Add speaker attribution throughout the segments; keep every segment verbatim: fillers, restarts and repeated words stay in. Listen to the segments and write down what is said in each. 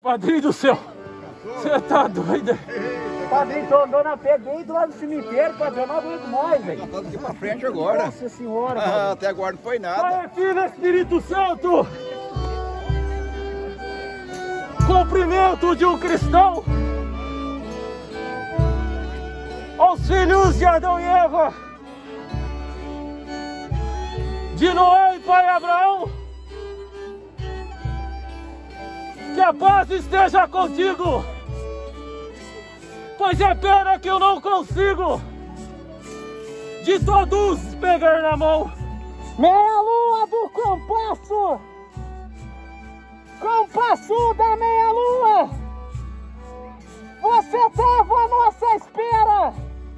Speaker 1: Padrinho do céu, você tá doido?
Speaker 2: Padrinho, tô andando a pé dentro lá do cemitério, padrinho, eu não aguento mais, velho.
Speaker 3: Nós estamos aqui pra frente agora.
Speaker 2: Nossa senhora,
Speaker 3: ah, até agora não foi nada.
Speaker 1: Pai, Filho, Espírito Santo, cumprimento de um cristão aos filhos de Adão e Eva, de Noé e pai Abraão. Que a paz esteja contigo, pois é pena que eu não consigo de todos pegar na mão.
Speaker 2: Meia lua do compasso, compasso da meia lua, você tava à nossa espera,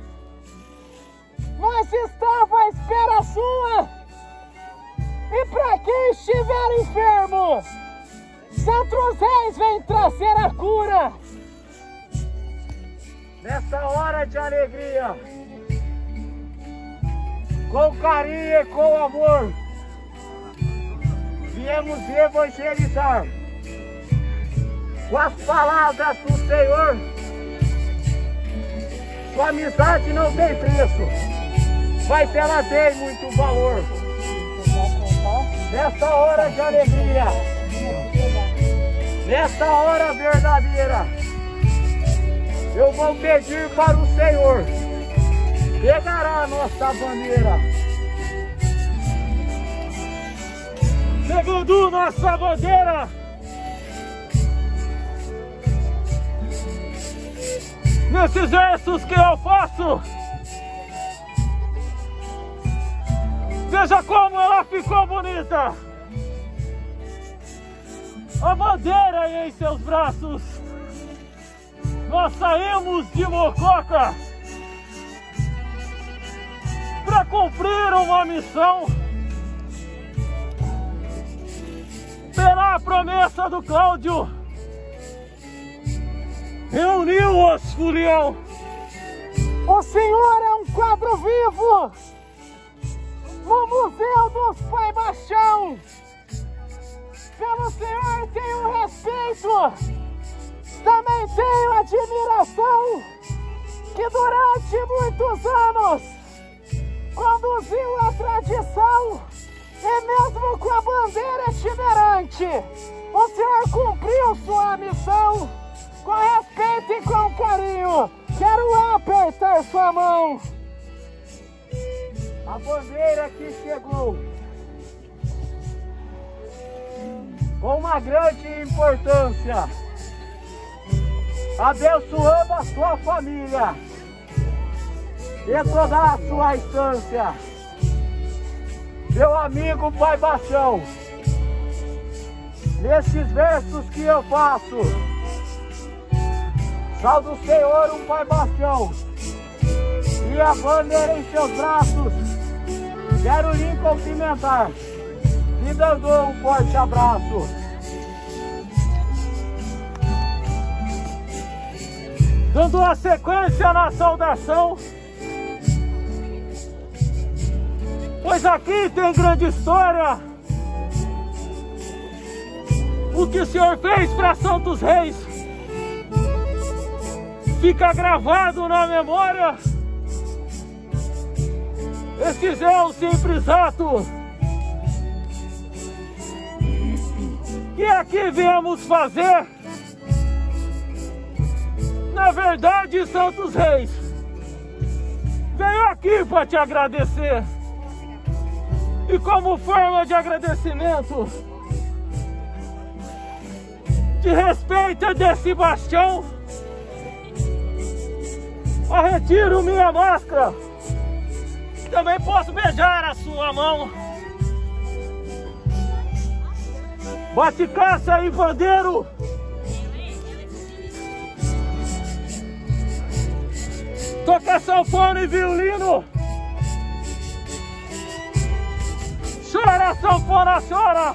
Speaker 2: nós estava à espera sua, e pra quem estiver enfermo, Santos Reis vem trazer a cura. Nessa hora de alegria, com carinho e com amor, viemos evangelizar com as palavras do Senhor. Sua amizade não tem preço, mas ela tem muito valor. Nessa hora de alegria, nessa hora verdadeira, eu vou pedir para o Senhor pegará a nossa bandeira.
Speaker 1: Segundo nossa bandeira, nesses versos que eu faço, veja como ela ficou bonita. A bandeira em seus braços, nós saímos de Mococa para cumprir uma missão pela promessa do Cláudio. Reuniu os folião.
Speaker 2: O Senhor é um quadro vivo no Museu dos Pai Baixão. Pelo Senhor tenho respeito, também tenho admiração, que durante muitos anos conduziu a tradição, e mesmo com a bandeira itinerante, o Senhor cumpriu sua missão. Com respeito e com carinho, quero apertar sua mão. A bandeira que chegou com uma grande importância, abençoando a sua família e toda a sua instância. Meu amigo Pai Baixão, nesses versos que eu faço, salve o Senhor, um Pai Baixão, e a bandeira em seus braços, quero lhe cumprimentar, lhe dando um forte abraço.
Speaker 1: Dando a sequência na saudação, pois aqui tem grande história. O que o Senhor fez para Santos Reis fica gravado na memória. Esses é o simples ato que aqui viemos fazer. Na verdade, Santos Reis veio aqui para te agradecer. E como forma de agradecimento, de respeito desse bastião, eu retiro minha máscara. Também posso beijar a sua mão. Bate caça e bandeiro. Toca sanfona e violino. Chora, sanfona, chora.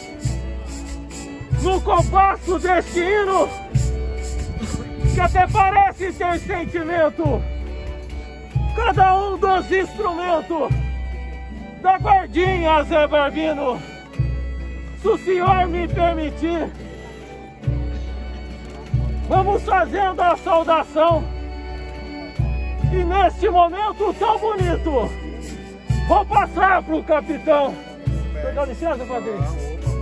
Speaker 1: No compasso deste hino, que até parece ter sentimento. Cada um dos instrumentos da guardinha Zé Barbino. Se o senhor me permitir, Vamos fazendo a saudação. E neste momento tão bonito, vou passar pro capitão. Você dá licença, padrinho?